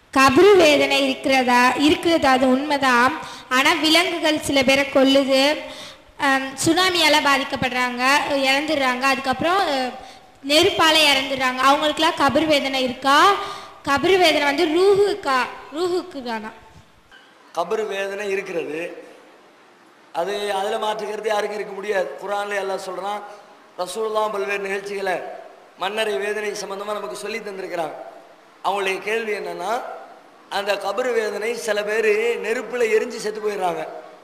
கபரு வேதனை இருக்கிறது அது உண்மைதான். ஆனால் விலங்குகள் சில பேரை கொல்லுது, சுனாமியால் பாதிக்கப்படுறாங்க, இறந்துடுறாங்க, அதுக்கப்புறம் நெருப்பால் இறந்துடுறாங்க. அவங்களுக்குலாம் கபரு வேதனை இருக்கா? கபரு வேதனை வந்து ரூஹுக்கு தானா? கபரு வேதனை இருக்கிறது, அது அதில் மாற்றுக்கிறது யாருக்கும் இருக்க முடியாது. குர்ஆன்ல அல்லாஹ் சொல்கிறான், ரசூலுல்லாஹ் பல்வேறு நிகழ்ச்சிகளை மன்னரை வேதனை சம்பந்தமாக நமக்கு சொல்லி தந்திருக்கிறாங்க. அவங்களுடைய கேள்வி என்னன்னா, அந்த கபரு வேதனை சில பேர் நெருப்பில் எரிஞ்சு செத்து போயிடுறாங்க.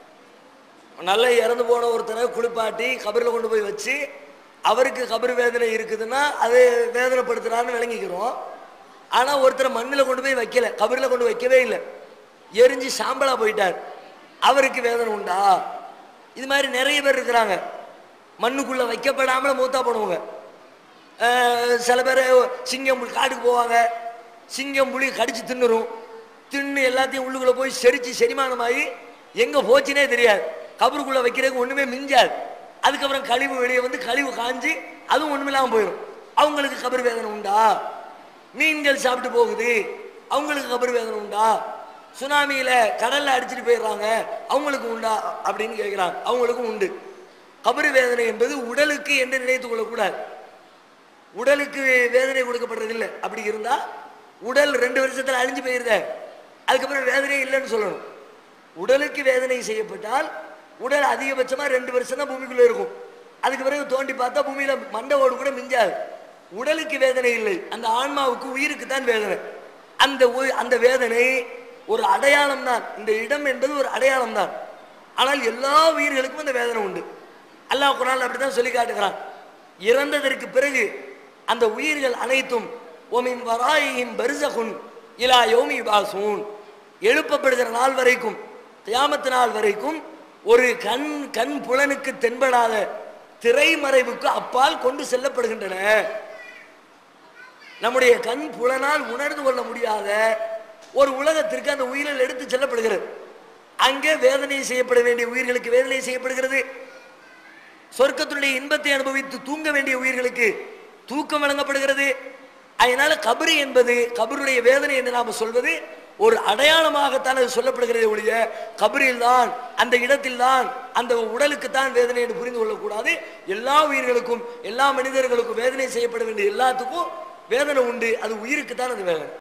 நல்லா இறந்து போன ஒருத்தரை குளிப்பாட்டி கபரில் கொண்டு போய் வச்சு அவருக்கு கபரு வேதனை இருக்குதுன்னா அது வேதனைப்படுத்துறான்னு விளங்கிக்கிறோம். ஆனால் ஒருத்தர் மண்ணில் கொண்டு போய் வைக்கல, கபரில் கொண்டு வைக்கவே இல்லை, எரிஞ்சு சாம்பலாக போயிட்டார், அவருக்கு வேதனை உண்டா? இது மாதிரி நிறைய பேர் இருக்கிறாங்க. மண்ணுக்குள்ளே வைக்கப்படாமல் மூத்தா போனவங்க. சில பேர் சிங்கம் காட்டுக்கு போவாங்க, சிங்கம் புளி கடிச்சு தின்னு எல்லாத்தையும் உள்ளுக்குள்ளே போய் செரிச்சு செரிமானமாகி எங்கே போச்சுனே தெரியாது. கபருக்குள்ளே வைக்கிறதுக்கு ஒன்றுமே மிஞ்சாது. அதுக்கப்புறம் கழிவு வெளியே வந்து கழிவு காஞ்சி அதுவும் ஒன்றுமில்லாமல் போயிடும். அவங்களுக்கு கபரு வேதனை உண்டா? மீன்கள் சாப்பிட்டு போகுது, அவங்களுக்கு கபரு வேதனை உண்டா? சுனாமியில் கடலில் அடிச்சுட்டு போயிடுறாங்க, அவங்களுக்கு உண்டா அப்படின்னு கேட்குறாங்க. அவங்களுக்கும் உண்டு. கபரு வேதனை என்பது உடலுக்கு என்று நினைத்து கொள்ளக்கூடாது. உடலுக்கு வேதனை கொடுக்கப்படுறதில்லை. அப்படி இருந்தால் உடல் 2 வருஷத்தில் அழிஞ்சு போயிருத, அதுக்கப்புறம் வேதனை இல்லைன்னு சொல்லணும். உடலுக்கு வேதனை செய்யப்பட்டால் உடல் அதிகபட்சமாக 2 வருஷம் தான் பூமிக்குள்ளே இருக்கும். அதுக்கு பிறகு தோண்டி பார்த்தா பூமியில் மண்டை ஓடு கூட மிஞ்சாது. உடலுக்கு வேதனை இல்லை, அந்த ஆன்மாவுக்கு உயிருக்கு தான் வேதனை. அந்த வேதனை ஒரு அடையாளம் தான். இந்த இடம் என்பது ஒரு அடையாளம் தான். ஆனால் எல்லா உயிர்களுக்கும் அந்த வேதனை உண்டு. அல்லாஹ் குர்ஆன்ல அப்படித்தான் சொல்லி காட்டுகிறான். இறந்ததற்கு பிறகு அந்த உயிர்கள் அனைத்தும் ஒமின் வராயிஹிம் பர்ஸகுன் இலா யௌமி யுபாஸூன், எழுப்பப்படுகிற நாள் வரைக்கும், கியாமத் நாள் வரைக்கும் ஒரு கண் புலனுக்கு தென்படாத திரைமறைவுக்கு அப்பால் கொண்டு செல்லப்படுகின்றன. நம்முடைய கண் புலனால் உணர்ந்து கொள்ள முடியாத ஒரு உலகத்திற்கு அந்த உயிர்கள் எடுத்து செல்லப்படுகிறது. அங்கே வேதனை செய்யப்பட வேண்டிய உயிர்களுக்கு வேதனை செய்யப்படுகிறது. சொர்க்கத்தினுடைய இன்பத்தை அனுபவித்து தூங்க வேண்டிய உயிர்களுக்கு தூக்கம் வழங்கப்படுகிறது. அதனால கபரு என்பது, கபருடைய வேதனை என்று நாம் சொல்வது ஒரு அடையாளமாகத்தான் அது சொல்லப்படுகிறதே ஒழிய கபரில் தான், அந்த இடத்தில் தான், அந்த உடலுக்கு தான் வேதனை என்று புரிந்து கொள்ளக்கூடாது. எல்லா உயிர்களுக்கும், எல்லா மனிதர்களுக்கும் வேதனை செய்யப்பட வேண்டிய எல்லாத்துக்கும் வேதனை உண்டு. அது உயிருக்கு தான் அது வேதனை.